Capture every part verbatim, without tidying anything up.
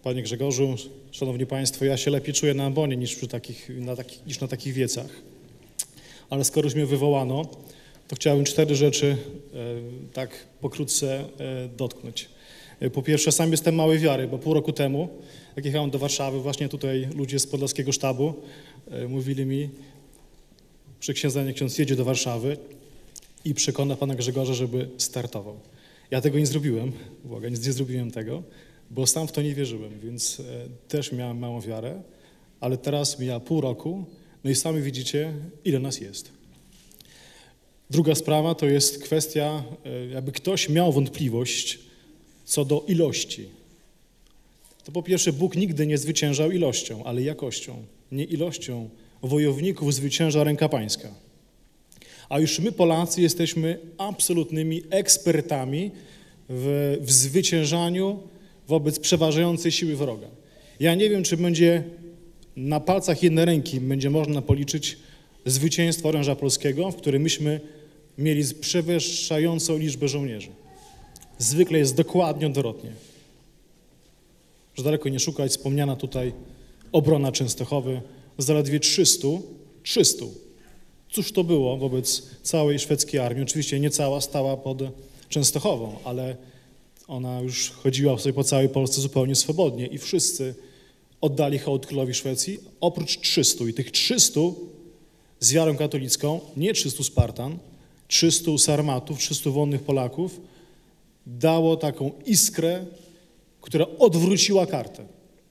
Panie Grzegorzu, Szanowni Państwo, ja się lepiej czuję na ambonie niż, przy takich, na, takich, niż na takich wiecach. Ale skoro już mnie wywołano, to chciałbym cztery rzeczy e, tak pokrótce e, dotknąć. E, po pierwsze, sam jestem małej wiary, bo pół roku temu, jak jechałem do Warszawy, właśnie tutaj ludzie z Podlaskiego Sztabu e, mówili mi, przy księdzanie ksiądz jedzie do Warszawy i przekona pana Grzegorza, żeby startował. Ja tego nie zrobiłem, błagam, nic nie zrobiłem tego, bo sam w to nie wierzyłem, więc e, też miałem małą wiarę, ale teraz mija pół roku, no i sami widzicie, ile nas jest. Druga sprawa to jest kwestia, e, jakby ktoś miał wątpliwość co do ilości. To po pierwsze, Bóg nigdy nie zwyciężał ilością, ale jakością. Nie ilością wojowników zwycięża ręka pańska. A już my, Polacy, jesteśmy absolutnymi ekspertami w, w zwyciężaniu wobec przeważającej siły wroga. Ja nie wiem, czy będzie na palcach jednej ręki będzie można policzyć zwycięstwo oręża polskiego, w którym myśmy mieli przewyższającą liczbę żołnierzy. Zwykle jest dokładnie odwrotnie. Że daleko nie szukać, wspomniana tutaj obrona Częstochowy, zaledwie trzystu, trzystu. Cóż to było wobec całej szwedzkiej armii? Oczywiście nie cała stała pod Częstochową, ale ona już chodziła sobie po całej Polsce zupełnie swobodnie i wszyscy oddali hołd królowi Szwecji, oprócz trzystu. I tych trzystu z wiarą katolicką, nie trzystu Spartan, trzystu sarmatów, trzystu wonnych Polaków, dało taką iskrę, która odwróciła kartę.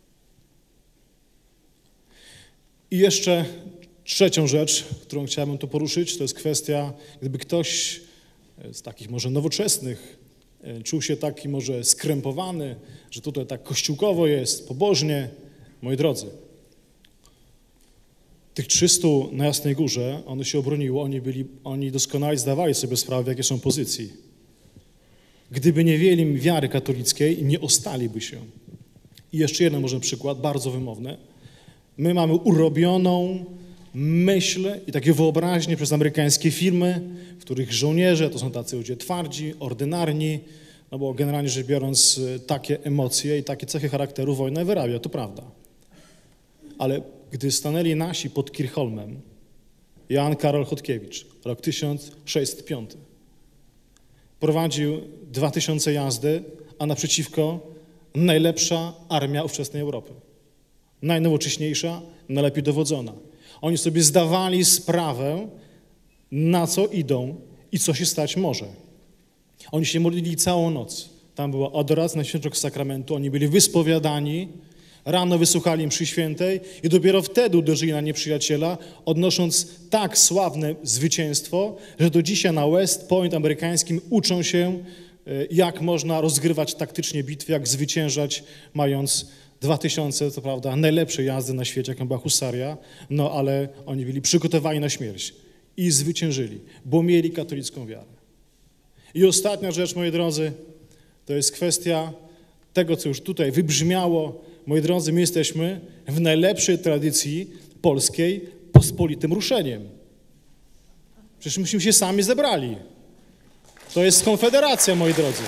I jeszcze trzecią rzecz, którą chciałbym tu poruszyć, to jest kwestia, gdyby ktoś z takich może nowoczesnych czuł się taki może skrępowany, że tutaj tak kościółkowo jest, pobożnie. Moi drodzy, tych trzystu na Jasnej Górze, one się obroniło, oni, byli, oni doskonale zdawali sobie sprawę, w jakiej są pozycji. Gdyby nie mieli wiary katolickiej, nie ostaliby się. I jeszcze jeden może przykład, bardzo wymowny. My mamy urobioną myśl i takie wyobraźnie przez amerykańskie filmy, w których żołnierze to są tacy ludzie twardzi, ordynarni, no bo generalnie rzecz biorąc takie emocje i takie cechy charakteru wojna wyrabia, to prawda. Ale gdy stanęli nasi pod Kirchholmem, Jan Karol Chodkiewicz, rok tysiąc sześćset piąty, prowadził dwa tysiące jazdy, a naprzeciwko najlepsza armia ówczesnej Europy. Najnowocześniejsza, najlepiej dowodzona. Oni sobie zdawali sprawę, na co idą i co się stać może. Oni się modlili całą noc. Tam była adoracja na świętego sakramentu, oni byli wyspowiadani, rano wysłuchali mszy świętej i dopiero wtedy uderzyli na nieprzyjaciela, odnosząc tak sławne zwycięstwo, że do dzisiaj na West Point amerykańskim uczą się, jak można rozgrywać taktycznie bitwy, jak zwyciężać, mając dwa tysiące, to prawda, najlepszej jazdy na świecie, jaką była husaria, no ale oni byli przygotowani na śmierć i zwyciężyli, bo mieli katolicką wiarę. I ostatnia rzecz, moi drodzy, to jest kwestia tego, co już tutaj wybrzmiało. Moi drodzy, my jesteśmy w najlepszej tradycji polskiej pospolitym ruszeniem. Przecież myśmy się sami zebrali. To jest konfederacja, moi drodzy.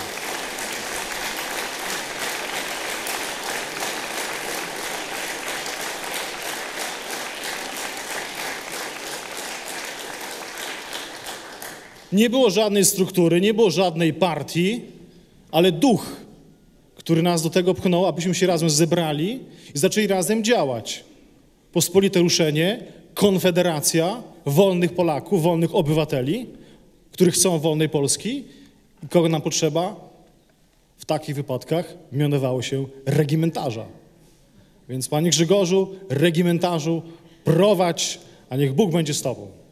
Nie było żadnej struktury, nie było żadnej partii, ale duch, który nas do tego pchnął, abyśmy się razem zebrali i zaczęli razem działać. Pospolite ruszenie, konfederacja wolnych Polaków, wolnych obywateli, którzy chcą wolnej Polski. I kogo nam potrzeba? W takich wypadkach mianowało się regimentarza. Więc Panie Grzegorzu, regimentarzu, prowadź, a niech Bóg będzie z Tobą.